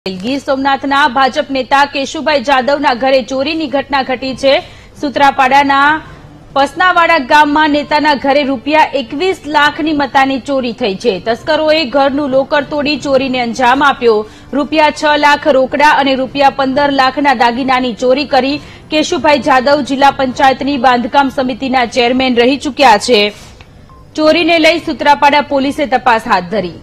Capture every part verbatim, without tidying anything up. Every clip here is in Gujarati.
ગીર સોમનાથના ભાજપ નેતા કેશુભાઈ જાદવના ઘરે ચોરીની ઘટના ઘટી છે। સુત્રાપાડાના પસનાવાડા ગામમાં નેતાના ઘરે રૂપિયા એકવીસ લાખની મતાની ચોરી થઈ છે। તસ્કરોએ ઘરનું લોકર તોડી ચોરીને અંજામ આપ્યો। રૂપિયા છ લાખ રોકડા અને રૂપિયા પંદર લાખના દાગીનાની ચોરી કરી। કેશુભાઈ જાદવ જિલ્લા પંચાયતની બાંધકામ સમિતિના ચેરમેન રહી ચૂક્યા છે। ચોરીને લઈ સુત્રાપાડા પોલીસે તપાસ હાથ ધરી।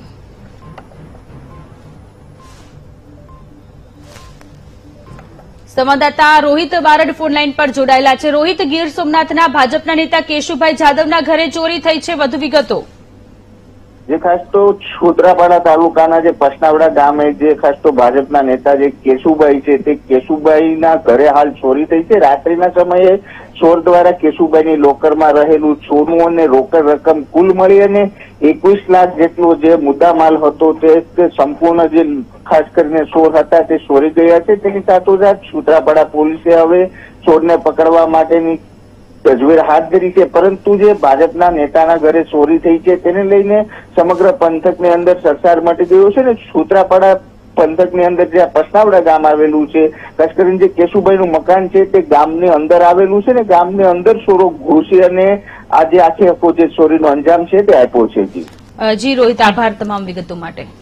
संवाददाता रोहित बारड फोनलाइन पर जोड़ायेला छे। रोहित, गीर सोमनाथना भाजपना नेता केशुभाई जादवना घरे चोरी थई छे, वधु विगतो। जे खास तो सुत्रापाड़ा तालुकाना जे पसनावड़ा गामे जे खास तो भाजपना नेता जे केशुभाई छे ते केशुभाईना घरे हाल चोरी थई छे। रात्रिना समये ચોર દ્વારા કેશુભાઈની લોકરમાં રહેલું સોનું અને રોકડ રકમ કુલ મળી અને એકવીસ લાખ જેટલો જે મુદ્દામાલ હતો તે સંપૂર્ણ જે ખાસ કરીને ચોર હતા તે ચોરી ગયા છે। તેની સાથોસાથ સુત્રાપાડા પોલીસે હવે ચોરને પકડવા માટેની તજવીજ હાથ ધરી છે। પરંતુ જે ભાજપના નેતાના ઘરે ચોરી થઈ છે તેને લઈને સમગ્ર પંથકની અંદર સરસાર મટી ગયો છે ને સુત્રાપાડા પંથકની અંદર જે પસનાવડા ગામ આવેલું છે, ખાસ કરીને જે કેશુભાઈનું મકાન છે તે ગામની અંદર આવેલું છે ને ગામની અંદર ચોરો ઘૂસી અને આજે આખે આખો જે ચોરીનો અંજામ છે તે આપ્યો છે। જી જી રોહિત, આભાર તમામ વિગતો માટે।